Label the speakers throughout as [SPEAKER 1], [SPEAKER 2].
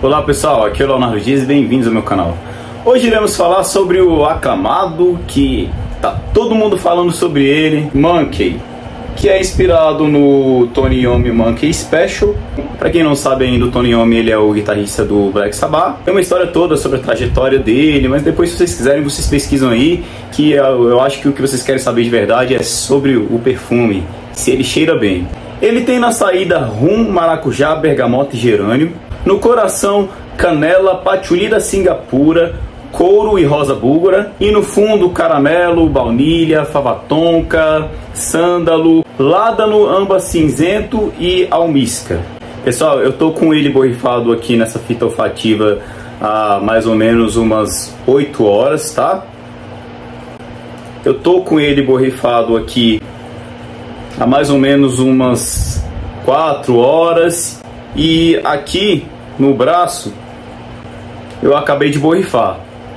[SPEAKER 1] Olá pessoal, aqui é o Leonardo Dias e bem-vindos ao meu canal. Hoje iremos falar sobre o aclamado, que tá todo mundo falando sobre ele, Monkey, que é inspirado no Tony Iommi Monkey Special. Para quem não sabe ainda, o Tony Iommi ele é o guitarrista do Black Sabbath. Tem uma história toda sobre a trajetória dele, mas depois, se vocês quiserem, vocês pesquisam aí, que eu acho que o que vocês querem saber de verdade é sobre o perfume, se ele cheira bem. Ele tem na saída rum, maracujá, bergamota e gerânio. No coração, canela, patchouli da Singapura, couro e rosa búlgara. E no fundo, caramelo, baunilha, fava tonka, sândalo, ládano, âmbar cinzento e almíscar. Pessoal, eu tô com ele borrifado aqui nessa fita olfativa há mais ou menos umas 8 horas, tá? Eu tô com ele borrifado aqui há mais ou menos umas 4 horas. E aqui no braço eu acabei de borrifar,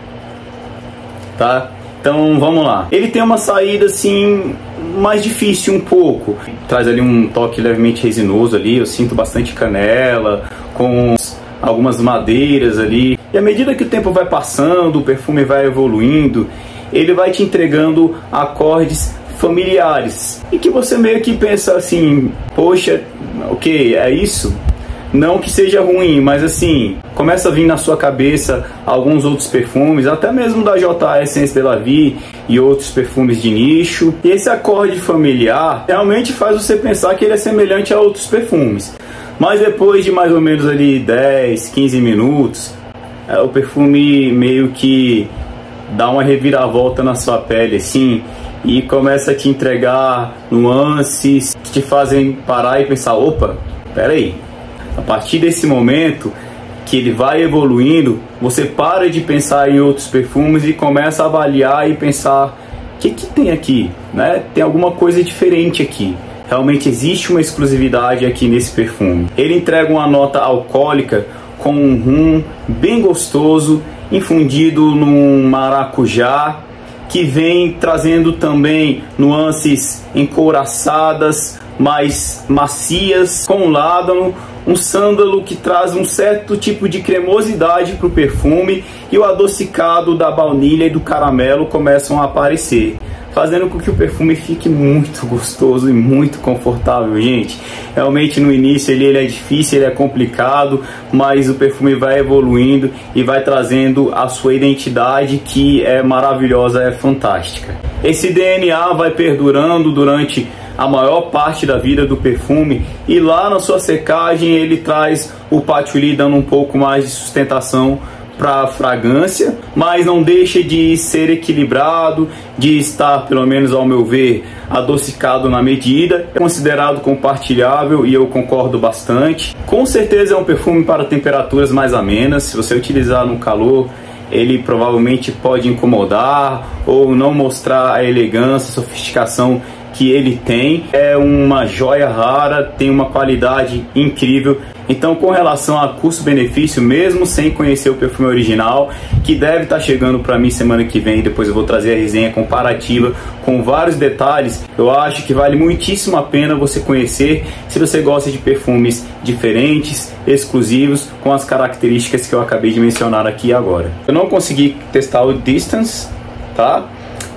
[SPEAKER 1] tá? Então vamos lá. Ele tem uma saída assim mais difícil um pouco. Traz ali um toque levemente resinoso ali. Eu sinto bastante canela com algumas madeiras ali. E à medida que o tempo vai passando, o perfume vai evoluindo, ele vai te entregando acordes familiares e que você meio que pensa assim, poxa, ok, é isso? Não que seja ruim, mas assim, começa a vir na sua cabeça alguns outros perfumes, até mesmo da J.A. Essence de la Vie e outros perfumes de nicho. E esse acorde familiar realmente faz você pensar que ele é semelhante a outros perfumes. Mas depois de mais ou menos ali 10, 15 minutos, o perfume meio que dá uma reviravolta na sua pele, assim, e começa a te entregar nuances que te fazem parar e pensar, opa, peraí. A partir desse momento que ele vai evoluindo, você para de pensar em outros perfumes e começa a avaliar e pensar, o que tem aqui? Né? Tem alguma coisa diferente aqui. Realmente existe uma exclusividade aqui nesse perfume. Ele entrega uma nota alcoólica com um rum bem gostoso, infundido num maracujá, que vem trazendo também nuances encouraçadas, mais macias, com ládano, um sândalo que traz um certo tipo de cremosidade para o perfume, e o adocicado da baunilha e do caramelo começam a aparecer, fazendo com que o perfume fique muito gostoso e muito confortável, gente. Realmente no início ele é difícil, ele é complicado, mas o perfume vai evoluindo e vai trazendo a sua identidade, que é maravilhosa, é fantástica. Esse DNA vai perdurando durante a maior parte da vida do perfume, e lá na sua secagem ele traz o patchouli dando um pouco mais de sustentação para a fragrância, mas não deixa de ser equilibrado, de estar, pelo menos ao meu ver, adocicado na medida. É considerado compartilhável e eu concordo bastante. Com certeza é um perfume para temperaturas mais amenas. Se você utilizar no calor, ele provavelmente pode incomodar ou não mostrar a elegância, a sofisticação que ele tem. É uma joia rara, tem uma qualidade incrível. Então, com relação a custo-benefício, mesmo sem conhecer o perfume original, que deve estar chegando para mim semana que vem, depois eu vou trazer a resenha comparativa com vários detalhes, eu acho que vale muitíssimo a pena você conhecer, se você gosta de perfumes diferentes, exclusivos, com as características que eu acabei de mencionar aqui agora. Eu não consegui testar o Distance, tá?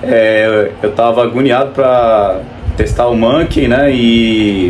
[SPEAKER 1] Eu tava agoniado para testar o Monkey, né? E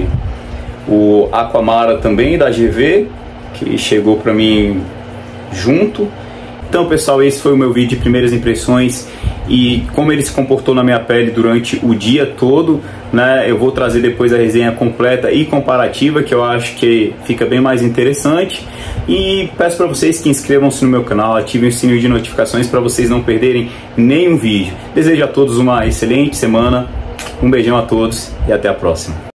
[SPEAKER 1] o Aquamara também da GV, que chegou para mim junto. Então, pessoal, esse foi o meu vídeo de primeiras impressões e como ele se comportou na minha pele durante o dia todo, né? Eu vou trazer depois a resenha completa e comparativa, que eu acho que fica bem mais interessante. E peço para vocês que inscrevam-se no meu canal, ativem o sininho de notificações para vocês não perderem nenhum vídeo. Desejo a todos uma excelente semana, um beijão a todos e até a próxima.